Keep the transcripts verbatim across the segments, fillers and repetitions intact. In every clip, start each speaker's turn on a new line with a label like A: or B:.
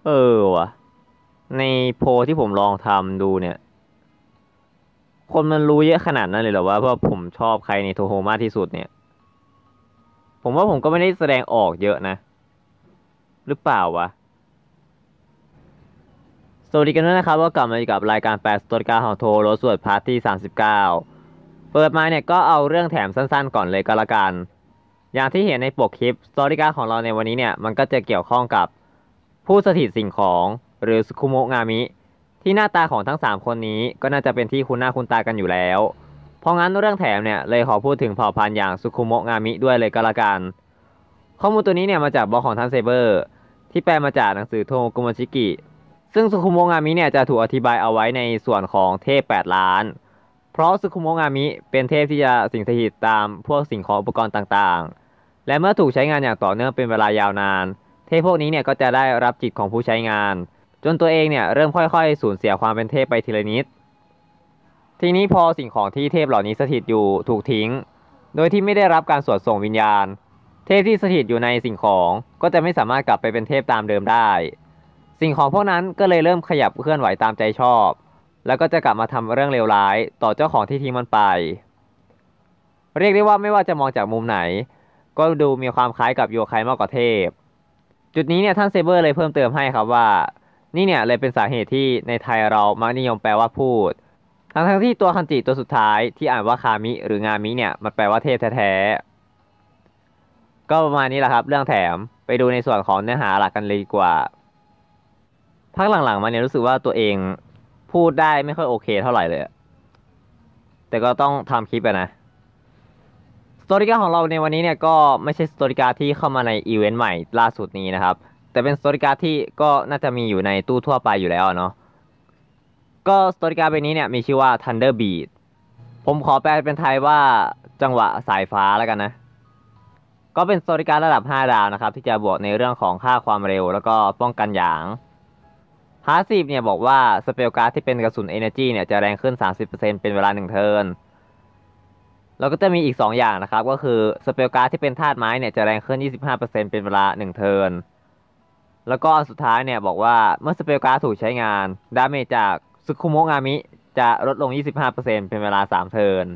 A: เออว่ะในโพลที่ผมลองทำดูเนี่ยคนมันรู้เยอะขนาดนั้นเลยเหรอว่าว่าผมชอบใครในโทโฮมากที่สุดเนี่ยผมว่าผมก็ไม่ได้แสดงออกเยอะนะหรือเปล่าวะสวัสดีกันด้วยนะครับว่ากลับมาอยู่กับรายการแปดสตอรี่การของโทรสวดพาร์ทที่สามสิบเก้าเปิดมาเนี่ยก็เอาเรื่องแถมสั้นๆก่อนเลยก็แล้วกันอย่างที่เห็นในปกคลิปสตอรี่การของเราในวันนี้เนี่ยมันก็จะเกี่ยวข้องกับผู้สถิตสิ่งของหรือสุคุโมะงามิที่หน้าตาของทั้งสามคนนี้ก็น่าจะเป็นที่คุ้นหน้าคุ้นตากันอยู่แล้วเพราะงั้นเรื่องแถมเนี่ยเลยขอพูดถึงเผ่าพันธุ์อย่างสุคุโมะงามิด้วยเลยก็แล้วกันข้อมูลตัวนี้เนี่ยมาจากบล็อกของท่านเซเบอร์ที่แปลมาจากหนังสือโทโกโมชิกิ ซึ่งสุคุโมงามิเนี่ยจะถูกอธิบายเอาไว้ในส่วนของเทพแปดล้าน เพราะสุคุโมงามิเป็นเทพที่จะสิงสถิตตามพวกสิ่งของอุปกรณ์ต่างๆ และเมื่อถูกใช้งานอย่างต่อเนื่องเป็นเวลายาวนาน เทพพวกนี้เนี่ยก็จะได้รับจิตของผู้ใช้งาน จนตัวเองเนี่ยเริ่มค่อยๆสูญเสียความเป็นเทพไปทีละนิด ทีนี้พอสิ่งของที่เทพเหล่านี้สถิตอยู่ถูกทิ้ง โดยที่ไม่ได้รับการสวดส่งวิญญาณ เทพที่สถิตอยู่ในสิ่งของก็จะไม่สามารถกลับไปเป็นเทพตามเดิมได้ สิ่งของพวกนั้นก็เลยเริ่มขยับเคลื่อนไหวตามใจชอบ แล้วก็จะกลับมาทำเรื่องเลวร้ายต่อเจ้าของที่ทิ้งมันไป เรียกได้ว่าไม่ว่าจะมองจากมุมไหน ก็ดูมีความคล้ายกับโยคัยมากกว่าเทพ จุดนี้เนี่ยท่านเซเบอร์เลยเพิ่มเติมให้ครับว่า นี่เนี่ยเลยเป็นสาเหตุที่ในไทยเรามักนิยมแปลว่าพูด ทั้งทั้งที่ตัวคันจิตัวสุดท้ายที่อ่านว่าคามิหรืองามิเนี่ยมันแปลว่าเทพแท้ๆก็ประมาณนี้แหละครับเรื่องแถมไปดูในส่วนของเนื้อหาหลักกันเลยดีกว่า พักหลังๆมาเนี่ยรู้สึกว่าตัวเองพูดได้ไม่ค่อยโอเคเท่าไหร่เลยอะแต่ก็ต้องทำคลิปอะนะสตอรี่การ์ของเราในวันนี้เนี่ยก็ไม่ใช่สตอรี่การ์ที่เข้ามาในอีเวนต์ใหม่ล่าสุดนี้นะครับแต่เป็นสตอรี่การ์ที่ก็น่าจะมีอยู่ในตู้ทั่วไปอยู่แล้วเนาะก็สตอรี่การ์ใบนี้เนี่ยมีชื่อว่า Thunder Beat ผมขอแปลเป็นไทยว่าจังหวะสายฟ้าแล้วกันนะก็เป็นสตอรี่การ์ระดับห้าดาวนะครับที่จะบวกในเรื่องของค่าความเร็วแล้วก็ป้องกันหยาง พาสซีฟเนี่ยบอกว่าสเปลการ์ดที่เป็นกระสุน Energy เนี่ยจะแรงขึ้น สามสิบเปอร์เซ็นต์ เป็นเวลาหนึ่งเทิร์นแล้วก็จะมีอีกสองอย่างนะครับก็คือสเปลการ์ดที่เป็นธาตุไม้เนี่ยจะแรงขึ้น ยี่สิบห้าเปอร์เซ็นต์ เป็นเวลาหนึ่งเทิร์นแล้วก็อันสุดท้ายเนี่ยบอกว่าเมื่อสเปลการ์ดถูกใช้งานดาเมจจากซึคุโมะงามิจะลดลง ยี่สิบห้าเปอร์เซ็นต์ เป็นเวลาสามเทิร์น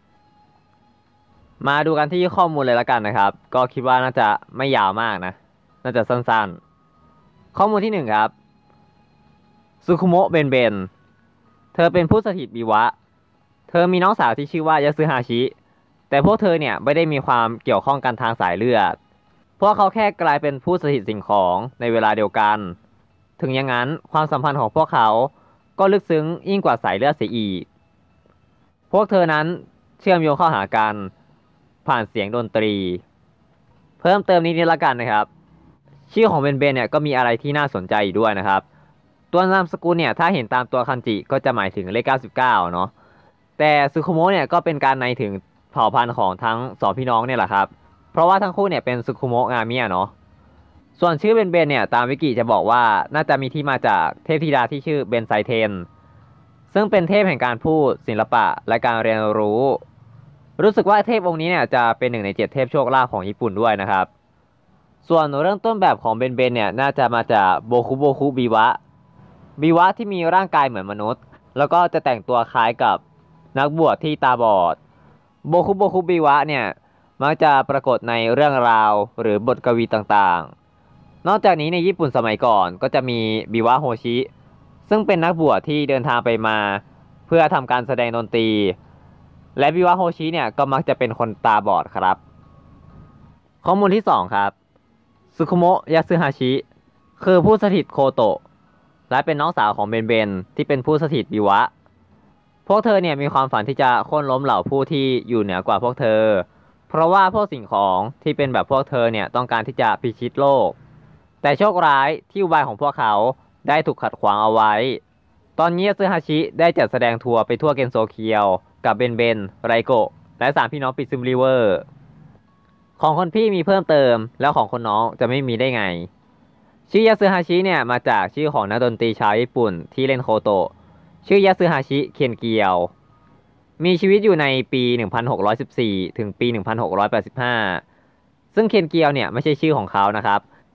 A: มาดูกันที่ข้อมูลเลยละกันนะครับก็คิดว่าน่าจะไม่ยาวมากนะน่าจะสั้นๆข้อมูลที่หนึ่งครับ ซุคุโมะเบนเบนเธอเป็นผู้สถิตบิวะ เธอมีน้องสาวที่ชื่อว่ายาสึฮาชิ แต่พวกเธอเนี่ยไม่ได้มีความเกี่ยวข้องกันทางสายเลือด พวกเขาแค่กลายเป็นผู้สถิตสิ่งของในเวลาเดียวกัน ถึงอย่างนั้นความสัมพันธ์ของพวกเขาก็ลึกซึ้งยิ่งกว่าสายเลือดเสียอีก พวกเธอนั้นเชื่อมโยงเข้าหากันผ่านเสียงดนตรี เพิ่มเติมนิดนึงละกันนะครับ ชื่อของเบนเบนเนี่ยก็มีอะไรที่น่าสนใจอยู่ด้วยนะครับ ตัวนามสกุลเนี่ยถ้าเห็นตามตัวคันจิก็จะหมายถึงเลขเก้าสิบเก้าเนาะแต่ซึคุโมะเนี่ยก็เป็นการในถึงเผ่าพันธุ์ของทั้งสองพี่น้องเนี่ยแหละครับเพราะว่าทั้งคู่เนี่ยเป็นซึคุโมะงามิอะเนาะส่วนชื่อเบนเบนเนี่ยตามวิกิจะบอกว่าน่าจะมีที่มาจากเทพธิดาที่ชื่อเบนไซเทนซึ่งเป็นเทพแห่งการพูดศิลปะและการเรียนรู้รู้สึกว่าเทพองค์นี้เนี่ยจะเป็นหนึ่งในเจ็ดเทพโชคลาภของญี่ปุ่นด้วยนะครับส่วนเรื่องต้นแบบของเบนเบนเนี่ยน่าจะมาจากโบคุโบคุบิวะบิวะที่มีร่างกายเหมือนมนุษย์แล้วก็จะแต่งตัวคล้ายกับนักบวชที่ตาบอดโบคุโบคุบิวะเนี่ยมักจะปรากฏในเรื่องราวหรือบทกวีต่างๆนอกจากนี้ในญี่ปุ่นสมัยก่อนก็จะมีบิวะโฮชิซึ่งเป็นนักบวชที่เดินทางไปมาเพื่อทำการแสดงดนตรีและบิวะโฮชิเนี่ยก็มักจะเป็นคนตาบอดครับข้อมูลที่สองครับซึคุโมะยาสึฮาชิคือผู้สถิตโคโตะและเป็นน้องสาวของเบนเบนที่เป็นผู้สถิตบิวะพวกเธอเนี่ยมีความฝันที่จะโค่นล้มเหล่าผู้ที่อยู่เหนือกว่าพวกเธอเพราะว่าพวกสิ่งของที่เป็นแบบพวกเธอเนี่ยต้องการที่จะพิชิตโลกแต่โชคร้ายที่อุบายของพวกเขาได้ถูกขัดขวางเอาไว้ตอนนี้ซึฮาชิได้จัดแสดงทัวร์ไปทั่วเกนโซเคียวกับเบนเบนไรโกะและสามพี่น้องปิซึมริเวอร์ของคนพี่มีเพิ่มเติมแล้วของคนน้องจะไม่มีได้ไงชื่อยาสึฮาชิเนี่ยมาจากชื่อของนักดนตรีชาวญี่ปุ่นที่เล่นโคโตะชื่อยาสึฮาชิเคนเกียวมีชีวิตอยู่ในปี หนึ่งพันหกร้อยสิบสี่ ถึงปี หนึ่งพันหกร้อยแปดสิบห้า ซึ่งเคนเกียวเนี่ยไม่ใช่ชื่อของเขานะครับ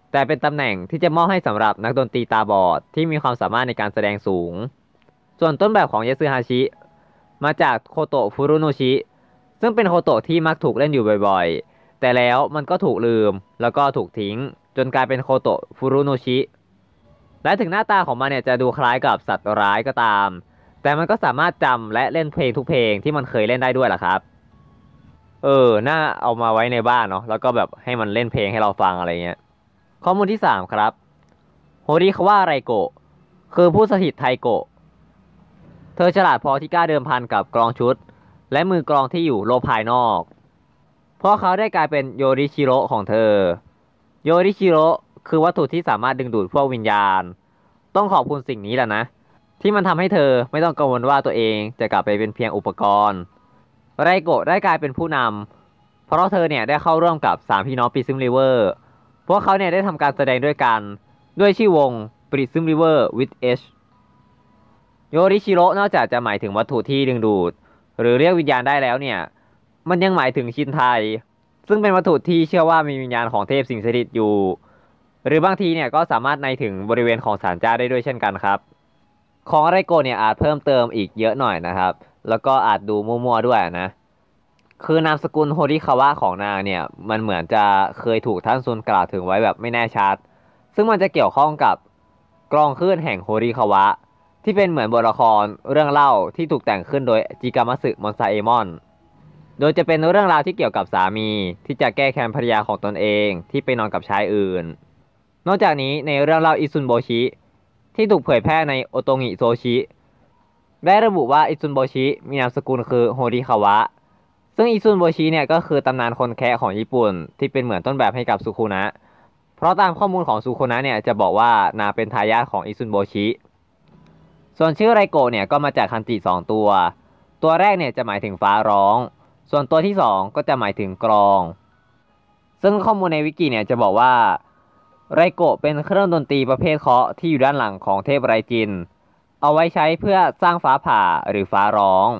A: แต่เป็นตำแหน่งที่จะมอบให้สำหรับนักดนตรีตาบอดที่มีความสามารถในการแสดงสูงส่วนต้นแบบของยาสึฮาชิมาจากโคโตะฟุรุโนชิซึ่งเป็นโคโตะที่มักถูกเล่นอยู่บ่อยๆแต่แล้วมันก็ถูกลืมแล้วก็ถูกทิ้งจนกลายเป็นโคโตะฟุรุโนชิและถึงหน้าตาของมันเนี่ยจะดูคล้ายกับสัตว์ร้ายก็ตามแต่มันก็สามารถจำและเล่นเพลงทุกเพลงที่มันเคยเล่นได้ด้วยล่ะครับเออน่าเอามาไว้ในบ้านเนาะแล้วก็แบบให้มันเล่นเพลงให้เราฟังอะไรเงี้ยข้อมูลที่สามครับโฮริคาวะไรโกะคือผู้สถิตไทโกะเธอฉลาดพอที่กล้าเดิมพันกับกลองชุดและมือกลองที่อยู่โลกภายนอกเพราะเขาได้กลายเป็นโยริชิโร่ของเธอโยริชิโร่คือวัตถุที่สามารถดึงดูดพวกวิญญาณต้องขอบคุณสิ่งนี้แหละนะที่มันทำให้เธอไม่ต้องกังวลว่าตัวเองจะกลับไปเป็นเพียงอุปกรณ์ไรโกะได้กลายเป็นผู้นำเพราะเธอเนี่ยได้เข้าร่วมกับสามพี่น้องปริซึมริเวอร์พวกเขาเนี่ยได้ทำการแสดงด้วยกันด้วยชื่อวง Prism River with H โยริชิโร่นอกจากจะหมายถึงวัตถุที่ดึงดูดหรือเรียกวิญญาณได้แล้วเนี่ยมันยังหมายถึงชินไทซึ่งเป็นวัตถุที่เชื่อว่ามีวิญญาณของเทพสิงสถิตอยู่หรือบางทีเนี่ยก็สามารถในถึงบริเวณของศาลเจ้าได้ด้วยเช่นกันครับของไรโกะเนี่ยอาจเพิ่มเติมอีกเยอะหน่อยนะครับแล้วก็อาจดูมั่วๆด้วยนะคือนามสกุลโฮริคาวะของนางเนี่ยมันเหมือนจะเคยถูกท่านซุนกล่าวถึงไว้แบบไม่แน่ชัดซึ่งมันจะเกี่ยวข้องกับกลองคลื่นแห่งโฮริคาวะที่เป็นเหมือนบทละครเรื่องเล่าที่ถูกแต่งขึ้นโดยจิกามัสึมอนซาเอมอนโดยจะเป็นเรื่องราวที่เกี่ยวกับสามีที่จะแก้แค้นภรรยาของตนเองที่ไปนอนกับชายอื่นนอกจากนี้ในเรื่องเล่าอิซุนโบชิที่ถูกเผยแพร่ในโอโตงิโซชิได้ระบุว่าอิซุนโบชิมีนามสกุลคือโฮริคาวะซึ่งอิซุนโบชิเนี่ยก็คือตำนานคนแคะของญี่ปุ่นที่เป็นเหมือนต้นแบบให้กับซุคุนะเพราะตามข้อมูลของซุคุนะเนี่ยจะบอกว่านางเป็นทายาทของอิซุนโบชิส่วนชื่อไรโกะเนี่ยก็มาจากคันจิสองตัวตัวแรกเนี่ยจะหมายถึงฟ้าร้องส่วนตัวที่สองก็จะหมายถึงกลองซึ่งข้อมูลในวิกิเนี่ยจะบอกว่าไรโกะเป็นเครื่องดนตรีประเภทเคาะที่อยู่ด้านหลังของเทพไรจินเอาไว้ใช้เพื่อสร้างฟ้าผ่าหรือฟ้าร้อง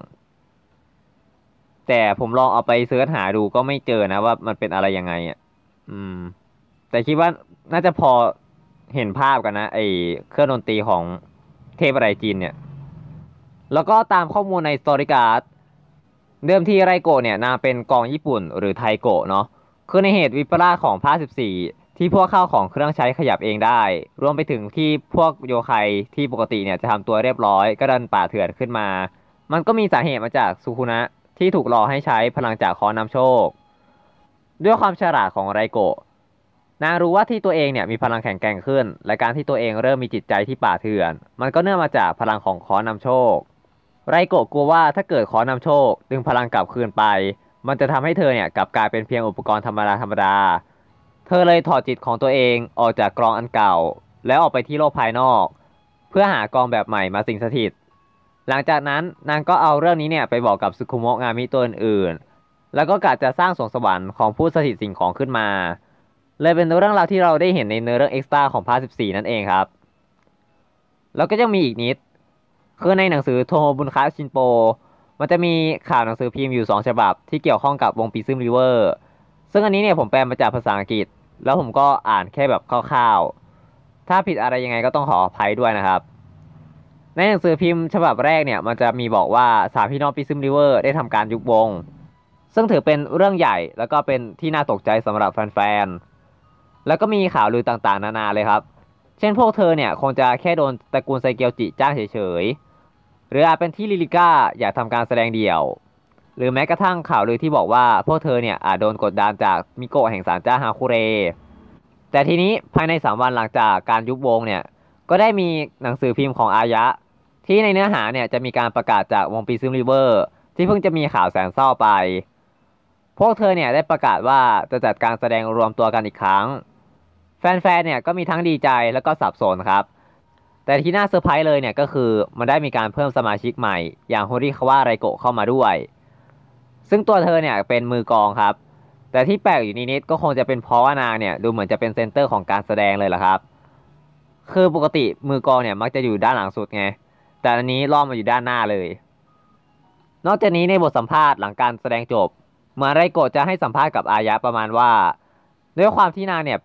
A: แต่ผมลองเอาไปเสิร์ชหาดูก็ไม่เจอนะว่ามันเป็นอะไรยังไงอ่ะอืมแต่คิดว่าน่าจะพอเห็นภาพกันนะไอเครื่องดนตรีของเทพไรจินเนี่ยแล้วก็ตามข้อมูลในสตอรี่การ์ดเดิมทีไรโกะเนี่ยนางเป็นกองญี่ปุ่นหรือไทโกะเนาะคือในเหตุวิปลาสของภาคสิบสี่ที่พวกข้าวของเครื่องใช้ขยับเองได้รวมไปถึงที่พวกโยไคที่ปกติเนี่ยจะทำตัวเรียบร้อยก็ดันป่าเถื่อนขึ้นมามันก็มีสาเหตุมาจากซุคุนะที่ถูกหลอกให้ใช้พลังจากค้อนนำโชคด้วยความฉลาดของไรโกะนางรู้ว่าที่ตัวเองเนี่ยมีพลังแข็งแกร่งขึ้นและการที่ตัวเองเริ่มมีจิตใจที่ป่าเถื่อนมันก็เนื่องมาจากพลังของค้อนนำโชคไรโกะกลัวว่าถ้าเกิดค้อนนำโชคดึงพลังกลับคืนไปมันจะทำให้เธอเนี่ยกลับกลายเป็นเพียงอุปกรณ์ธรรมดาธรรมดาเธอเลยถอดจิตของตัวเองออกจากกลองอันเก่าแล้วออกไปที่โลกภายนอกเพื่อหากลองแบบใหม่มาสิงสถิตหลังจากนั้นนางก็เอาเรื่องนี้เนี่ยไปบอกกับซึคุโมะงามิตัวอื่นๆแล้วก็กะจะสร้างสวงสวรรค์ของผู้สถิตสิ่งของขึ้นมาเลยเป็นเรื่องราวที่เราได้เห็นในเนื้อเรื่องเอ็กซ์ตร้าของภาคสิบสี่นั่นเองครับแล้วก็ยังมีอีกนิดคือในหนังสือโทโฮบุนคะชินโปมันจะมีข่าวหนังสือพิมพ์อยู่สองฉบับที่เกี่ยวข้องกับวงปิซึมริเวอร์ซึ่งอันนี้เนี่ยผมแปลมาจากภาษาอังกฤษแล้วผมก็อ่านแค่แบบคร่าวๆถ้าผิดอะไรยังไงก็ต้องขออภัยด้วยนะครับในหนังสือพิมพ์ฉบับแรกเนี่ยมันจะมีบอกว่าสามพี่น้องปิซึมริเวอร์ได้ทำการยุบวงซึ่งถือเป็นเรื่องใหญ่แล้วก็เป็นที่น่าตกใจสำหรับแฟนๆแล้วก็มีข่าวลือต่างๆนานาเลยครับเช่นพวกเธอเนี่ยคงจะแค่โดนตระกูลไซเกียวจิจ้างเฉยๆหรืออาจเป็นที่ลิลิก้าอยากทำการแสดงเดี่ยวหรือแม้กระทั่งข่าวลือที่บอกว่าพวกเธอเนี่ยอาจโดนกดดันจากมิโกะแห่งศาลเจ้าฮาคุเรแต่ทีนี้ภายในสามวันหลังจากการยุบวงเนี่ยก็ได้มีหนังสือพิมพ์ของอายะที่ในเนื้อหาเนี่ยจะมีการประกาศจากวงปิซึมริเวอร์ที่เพิ่งจะมีข่าวแสนเศร้าไปพวกเธอเนี่ยได้ประกาศว่าจะจัดการแสดงรวมตัวกันอีกครั้งแฟนๆเนี่ยก็มีทั้งดีใจแล้วก็สับสนครับแต่ที่น่าเซอร์ไพรส์เลยเนี่ยก็คือมันได้มีการเพิ่มสมาชิกใหม่อย่างโฮริคาวะไรโกะเข้ามาด้วยซึ่งตัวเธอเนี่ยเป็นมือกลองครับแต่ที่แปลกอยู่นิดๆก็คงจะเป็นเพราะว่านางเนี่ยดูเหมือนจะเป็นเซนเตอร์ของการแสดงเลยล่ะครับคือปกติมือกลองเนี่ยมักจะอยู่ด้านหลังสุดไงแต่อันนี้ล่อมาอยู่ด้านหน้าเลยนอกจากนี้ในบทสัมภาษณ์หลังการแสดงจบเหมือนไรโกะจะให้สัมภาษณ์กับอายะประมาณว่าด้วยความที่นางเนี่ย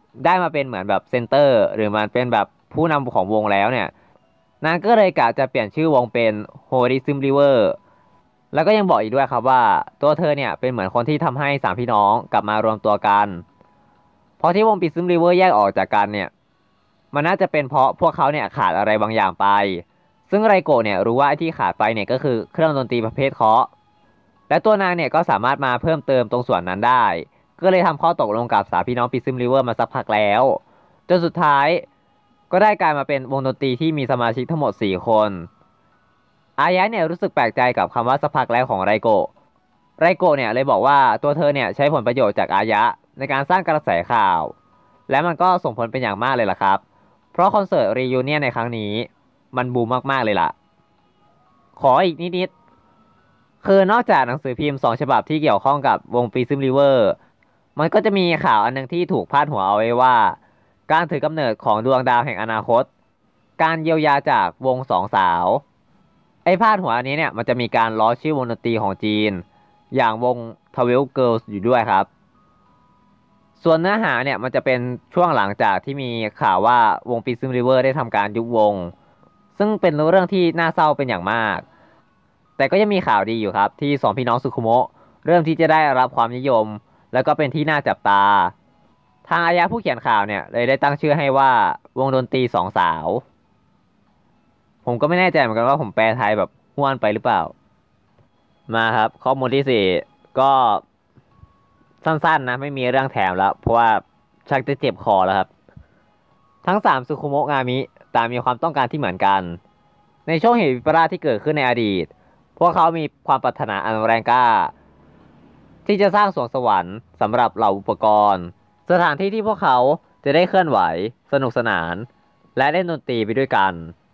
A: ได้มาเป็นเหมือนแบบเซนเตอร์หรือมันเป็นแบบผู้นำของวงแล้วเนี่ยนางก็เลยกะจะเปลี่ยนชื่อวงเป็น Horizon River แล้วก็ยังบอกอีกด้วยครับว่าตัวเธอเนี่ยเป็นเหมือนคนที่ทำให้สามพี่น้องกลับมารวมตัวกันเพราะที่วง Prism River แยกออกจากกันเนี่ยมันน่าจะเป็นเพราะพวกเขาเนี่ยขาดอะไรบางอย่างไปซึ่งไรโกะเนี่ยรู้ว่าไอ้ที่ขาดไปเนี่ยก็คือเครื่องดนตรีประเภทเคาะและตัวนางเนี่ยก็สามารถมาเพิ่มเติมตรงส่วนนั้นได้ก็เลยทำข้อตกลงกับสามพี่น้อง Prism River มาสักพักแล้วจนสุดท้ายก็ได้กลายมาเป็นวงดนตรีที่มีสมาชิกทั้งหมดสี่คนอายะเนี่ยรู้สึกแปลกใจกับคำว่าสักพักแล้วของไรโกะไรโกะเนี่ยเลยบอกว่าตัวเธอเนี่ยใช้ผลประโยชน์จากอายะในการสร้างกระแสข่าวและมันก็ส่งผลเป็นอย่างมากเลยล่ะครับเพราะคอนเสิร์ตรียูเนียนในครั้งนี้มันบูมมากๆเลยล่ะขออีกนิดๆคือนอกจากหนังสือพิมพ์สองฉบับที่เกี่ยวข้องกับวง Prism River มันก็จะมีข่าวอันหนึงที่ถูกพาดหัวเอาไว้ว่าการถือกำเนิดของดวงดาวแห่งอนาคตการเยียวยาจากวงสองสาวไอ้พาดหัวอันนี้เนี่ยมันจะมีการล้อชื่อวงดนตรีของจีนอย่างวง Twelve Girls อยู่ด้วยครับส่วนเนื้อหาเนี่ยมันจะเป็นช่วงหลังจากที่มีข่าวว่าวง Prism River ได้ทำการยุบวงซึ่งเป็นเรื่องที่น่าเศร้าเป็นอย่างมากแต่ก็ยังมีข่าวดีอยู่ครับที่สองพี่น้องสุคุโมะเริ่มที่จะได้รับความนิยมแล้วก็เป็นที่น่าจับตาทางอายะผู้เขียนข่าวเนี่ยเลยได้ตั้งชื่อให้ว่าวงดนตรีสองสาวผมก็ไม่แน่ใจเหมือนกันว่าผมแปลไทยแบบห้วนไปหรือเปล่ามาครับข้อมูลที่สี่ก็สั้นๆนะไม่มีเรื่องแถมแล้วเพราะว่าชักจะเจ็บคอแล้วครับทั้งสามสุคุโมะงามิต่างมีความต้องการที่เหมือนกันในช่วงเหตุวิปลาสที่เกิดขึ้นในอดีตพวกเขามีความปรารถนาอันแรงกล้าที่จะสร้างสวงสวรรค์สำหรับเหล่าอุปกรณ์สถานที่ที่พวกเขาจะได้เคลื่อนไหวสนุกสนานและเล่นดนตรีไปด้วยกัน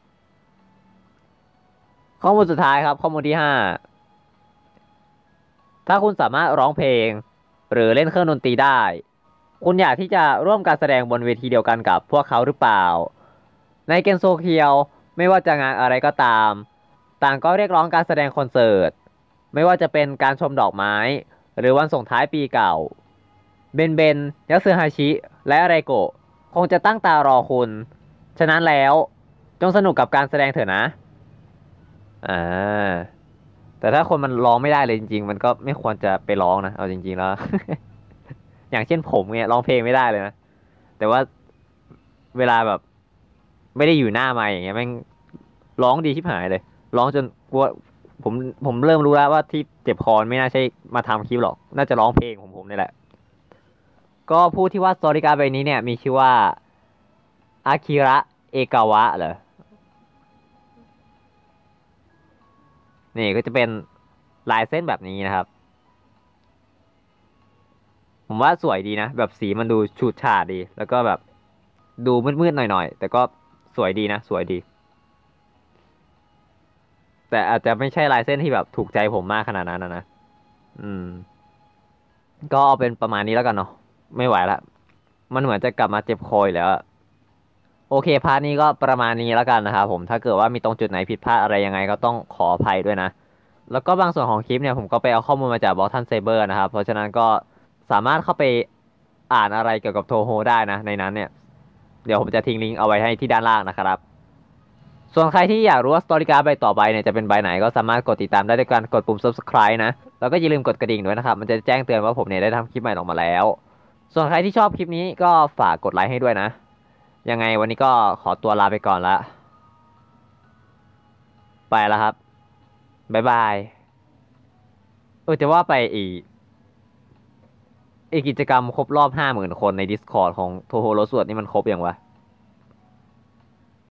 A: ข้อมูลสุดท้ายครับข้อมูลที่ห้าถ้าคุณสามารถร้องเพลงหรือเล่นเครื่องดนตรีได้คุณอยากที่จะร่วมการแสดงบนเวทีเดียวกันกับพวกเขาหรือเปล่าในเกนโซเคียวไม่ว่าจะงานอะไรก็ตามต่างก็เรียกร้องการแสดงคอนเสิร์ตไม่ว่าจะเป็นการชมดอกไม้หรือวันส่งท้ายปีเก่าเบนเบนยัสึฮาชิและไรโกะคงจะตั้งตารอคุณฉะนั้นแล้วจงสนุกกับการแสดงเถอะนะอ่าแต่ถ้าคนมันร้องไม่ได้เลยจริงๆมันก็ไม่ควรจะไปร้องนะเอาจริงๆแล้ว อย่างเช่นผมเนี่ยร้องเพลงไม่ได้เลยนะแต่ว่าเวลาแบบไม่ได้อยู่หน้าไมค์อย่างเงี้ยแม่งร้องดีชิบหายเลยร้องจนกลัวผมผมเริ่มรู้แล้วว่าที่เจ็บคอไม่น่าใช่มาทำคลิปหรอกน่าจะร้องเพลงของผมนี่แหละก็ผู้ที่วาดสตอรี่การ์ดใบนี้เนี่ยมีชื่อว่าอากิระเอกาวะเหรอนี่ก็จะเป็นลายเส้นแบบนี้นะครับผมว่าสวยดีนะแบบสีมันดูฉูดฉาดดีแล้วก็แบบดูมืดๆหน่อยๆแต่ก็สวยดีนะสวยดีแต่อาจจะไม่ใช่ลายเส้นที่แบบถูกใจผมมากขนาดนั้นนะนะอืมก็เอาเป็นประมาณนี้แล้วกันเนาะไม่ไหวละมันเหมือนจะกลับมาเจ็บคอยแล้วอะโอเคพาร์ทนี้ก็ประมาณนี้แล้วกันนะครับผมถ้าเกิดว่ามีตรงจุดไหนผิดพลาดอะไรยังไงก็ต้องขออภัยด้วยนะแล้วก็บางส่วนของคลิปเนี่ยผมก็ไปเอาข้อมูลมาจากบล็อกทันเซเบอร์นะครับเพราะฉะนั้นก็สามารถเข้าไปอ่านอะไรเกี่ยวกับโทโฮได้นะในนั้นเนี่ยเดี๋ยวผมจะทิ้งลิงก์เอาไว้ให้ที่ด้านล่างนะครับส่วนใครที่อยากรู้ว่าสตอรี่การ์ดใบต่อไปเนี่ยจะเป็นใบไหนก็สามารถกดติดตามได้ด้วยการกดปุ่ม ซับสไครบ์ นะแล้วก็อย่าลืมกดกระดิ่งด้วยนะครับมันจะแจ้งเตือนว่าผมเนี่ยได้ทำคลิปใหม่ออกมาแล้วส่วนใครที่ชอบคลิปนี้ก็ฝากกดไลค์ให้ด้วยนะยังไงวันนี้ก็ขอตัวลาไปก่อนละไปแล้วครับบ๊ายบายเออจะว่าไปอีกอีกกิจกรรมครบรอบห้าหมื่นคนใน Discord ของโทโฮโรสวดนี่มันครบยังวะ